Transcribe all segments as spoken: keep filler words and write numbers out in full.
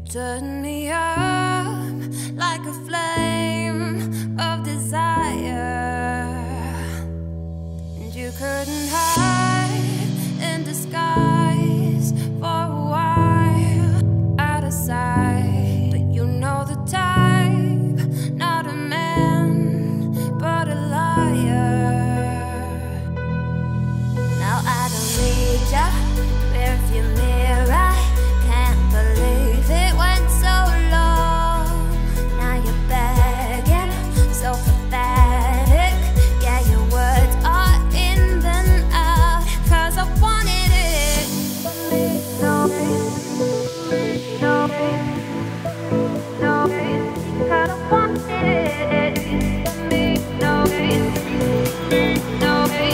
Turn me up like a flame of desire, and you couldn't hide in disguise for a while, out of sight. But you know the type, not a man, but a liar. Now I don't need ya, rearview mirror. Can't believe it went so long. Now you're begging, so pathetic. Yeah, your words are in then out, 'cause I wanted it. No, no, no, 'cause I wanted it. No, no, no,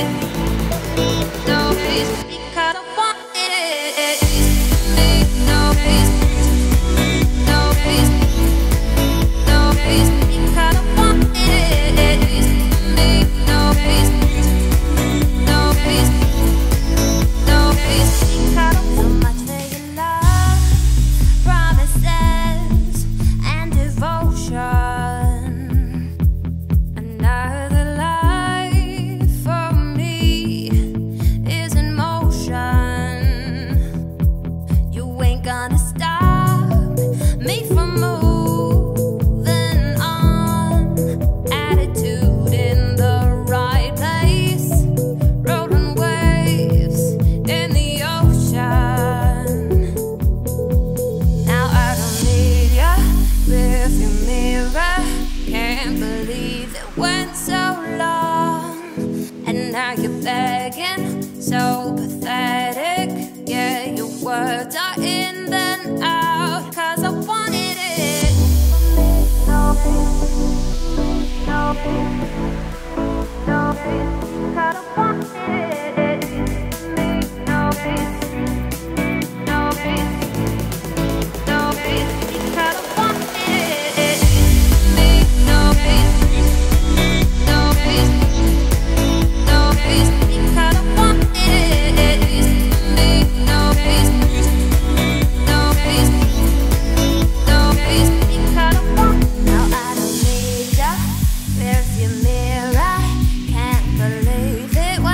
'cause I wanted it. Gonna stop me from moving on. Attitude in the right place, rolling waves in the ocean. Now I don't need ya, rearview mirror. Can't believe it went so long, and now you're begging, so pathetic. Yeah, your words are in then out, 'cause I wanted it. No, no, no, 'cause I wanted it. No, no, no, 'cause I wanted it. No, no, no, 'cause I wanted it. Rearview mirror, can't believe it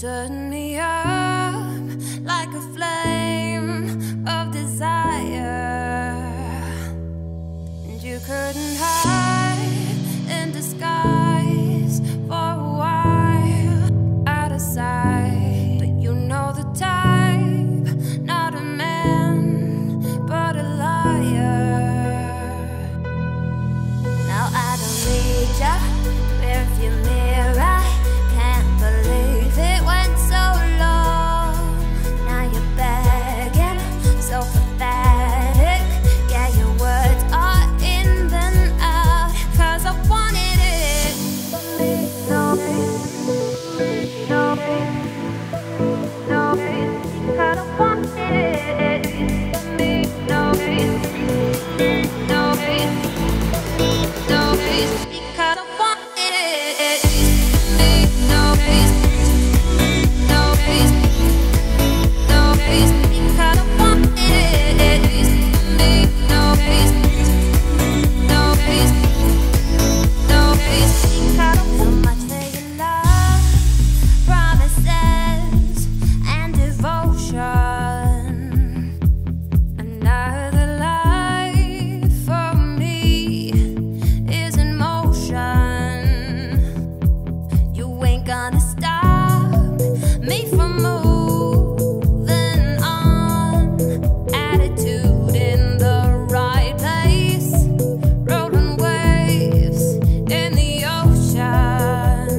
stood me up like a flame of desire, and you couldn't hide in disguise for a while, out of sight. But you know the type, not a man, but a liar. Now I don't need ya, rearview mirror. Can't believe it went so long. Now you're begging, so pathetic. Yeah, your words are in then out, 'cause I wanted it. No, no, no, 'cause I wanted it. No, no, no, because I wanted it. No, no, no, because I wanted it. No, no, no, because so much for your love, promises and devotion. Another life for me is in motion. You ain't gonna stop me from moving on. Attitude in the right place, rolling waves in the ocean.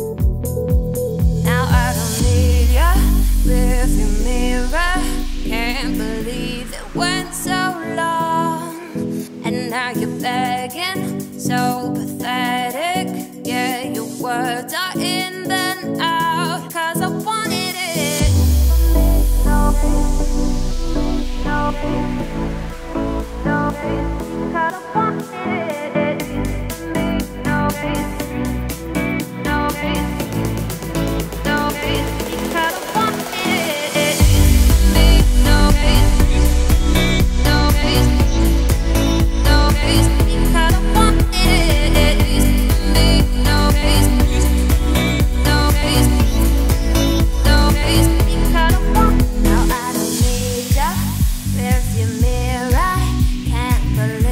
Now I don't need ya, rearview mirror. Can't believe it went so long, and now you're begging, so pathetic. Yeah, your words are in then out, 'cause I wanted it. No, no, no, 'cause I wanted it. No, no, no, because I wanted it. No, no, no, because I wanted it. No, no, no, because I want. Now I don't need ya, rearview mirror. Can't believe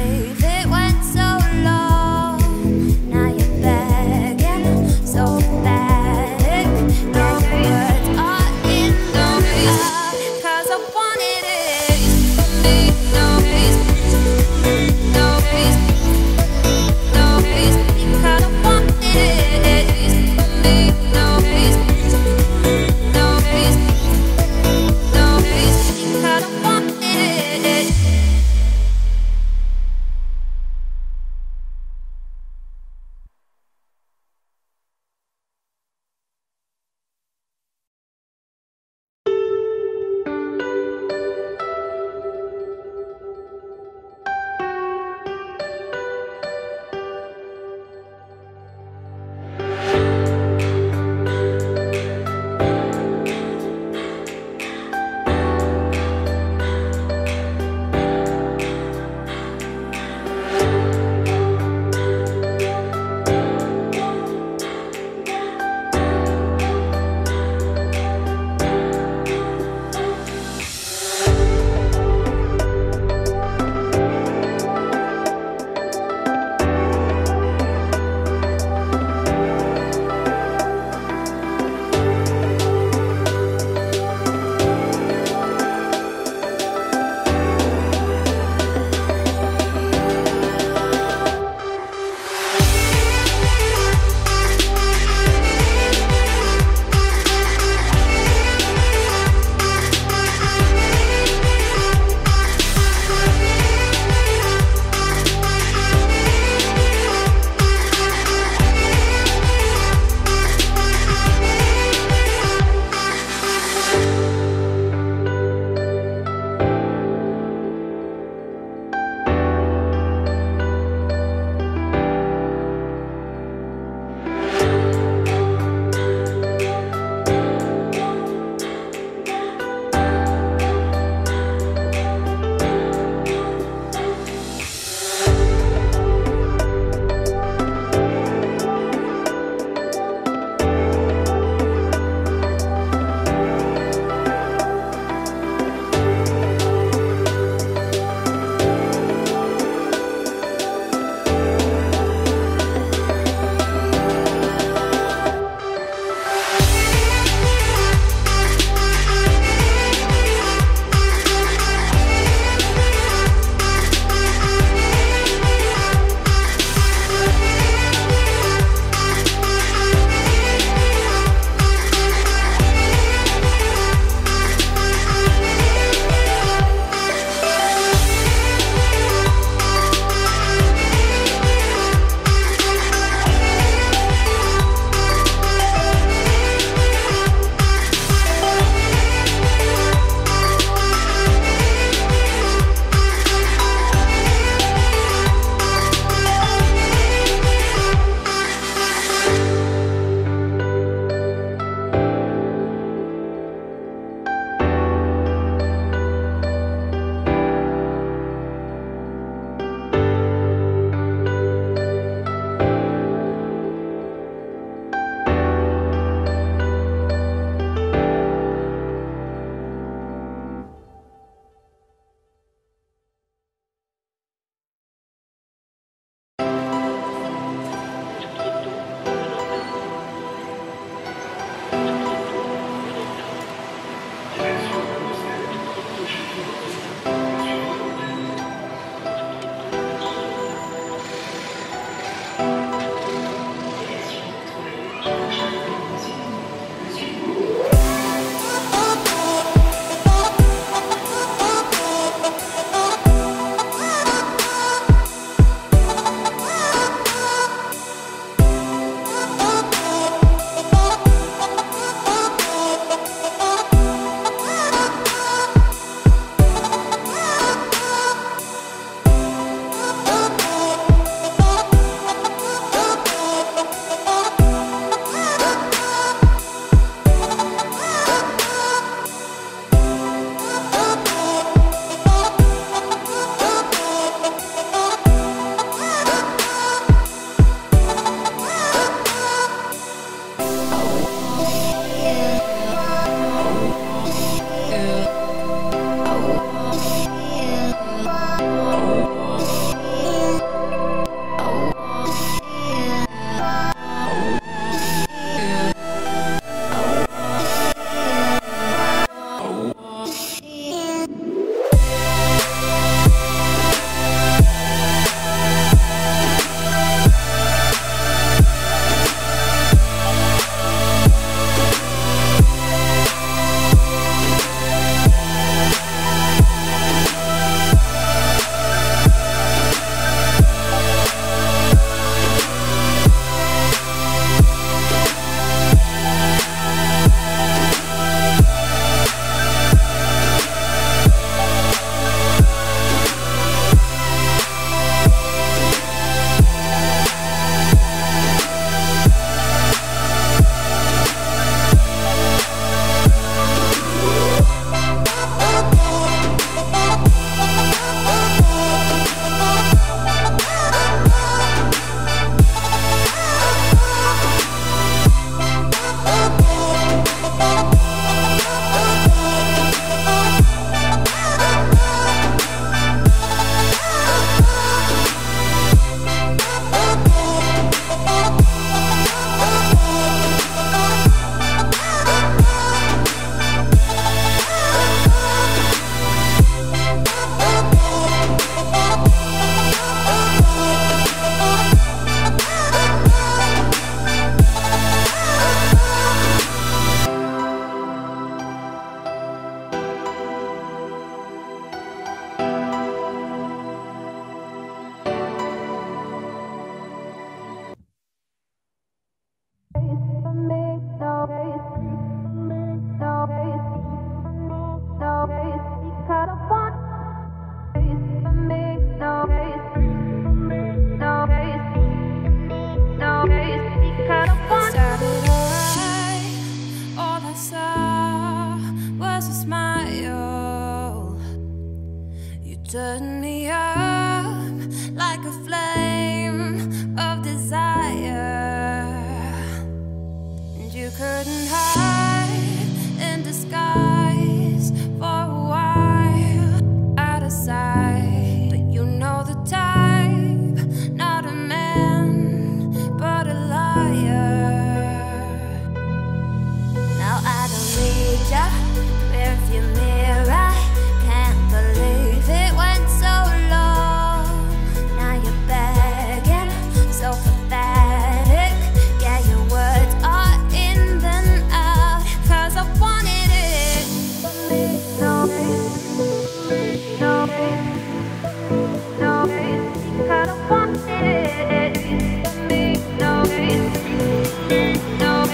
turn me up like a flame of desire, and you couldn't hide in disguise for a while, out of sight. But you know the type, not a man, but a liar. Now I don't need ya, rearview mirror. Can't believe it went so long. Now you're begging, so pathetic. Yeah, your words are in then out, 'cause I wanted it for me. No, no, no, 'cause I wanted it for me. No, no, no,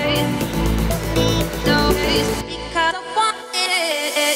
'cause I wanted it.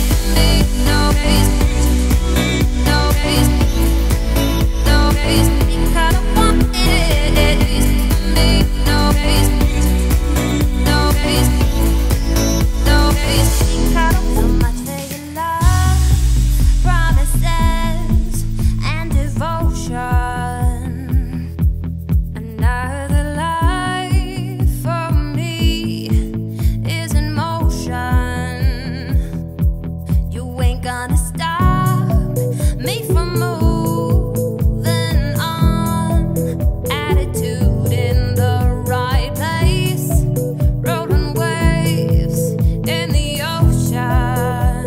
Gonna stop me from moving on. Attitude in the right place, rolling waves in the ocean.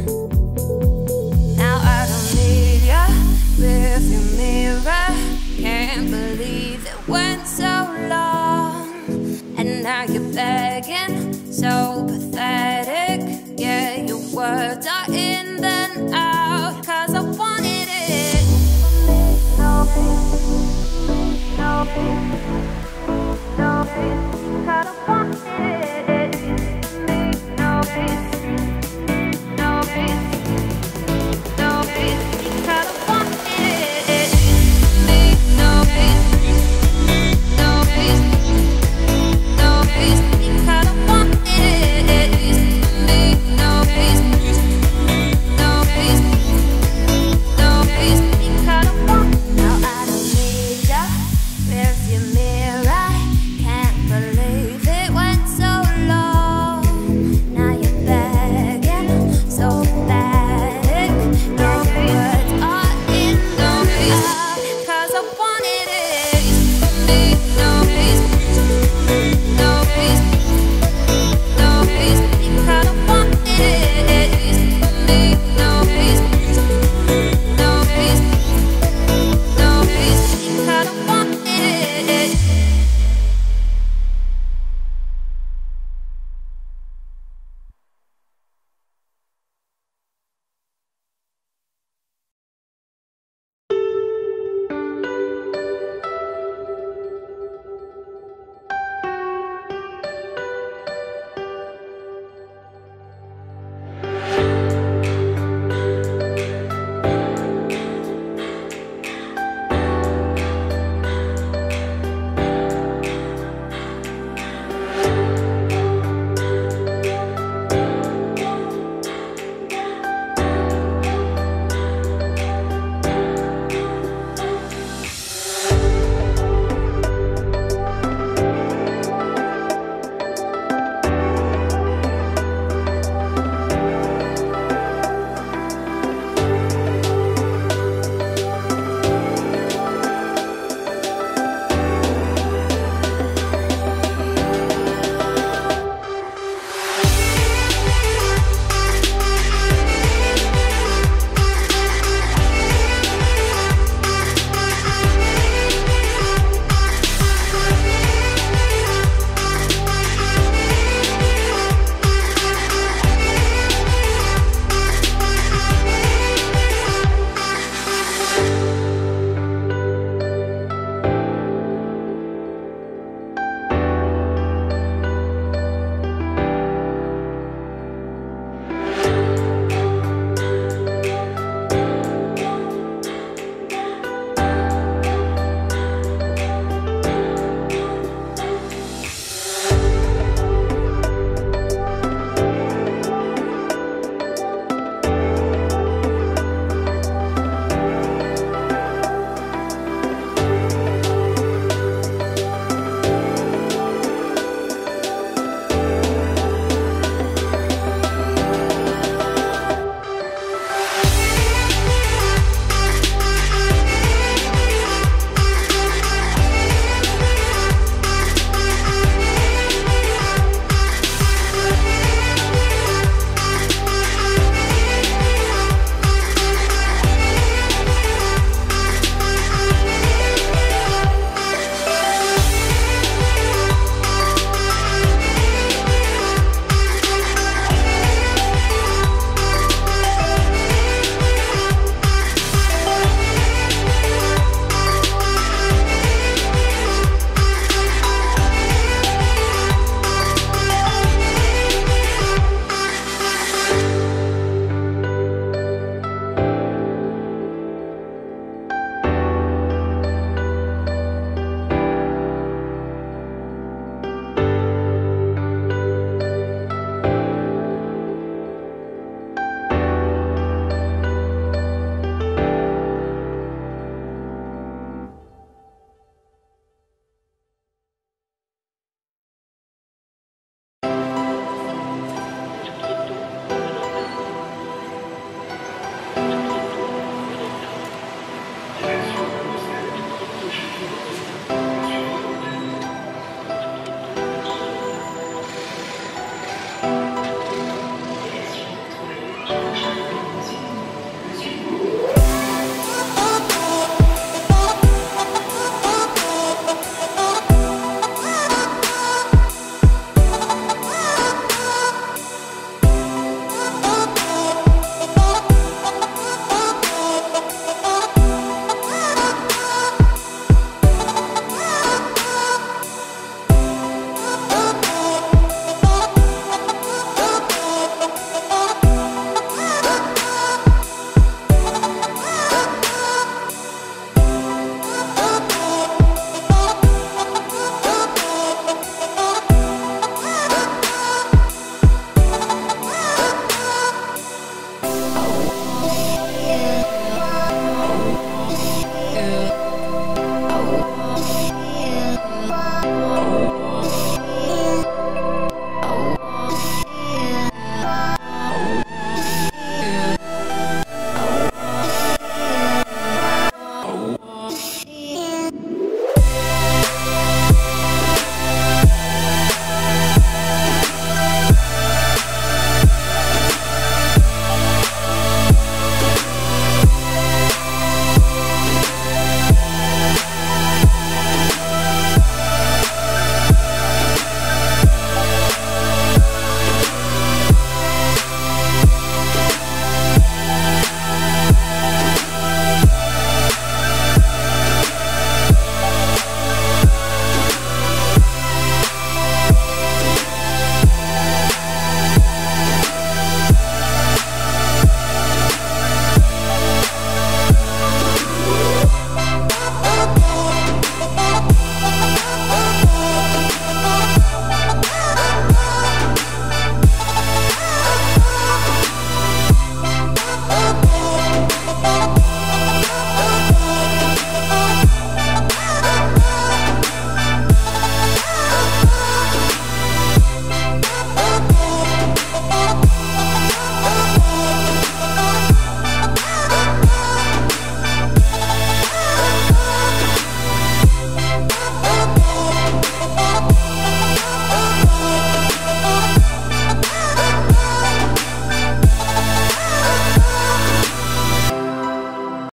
Now I don't need ya, rearview mirror. Can't believe it went so long, and now you're begging, so pathetic.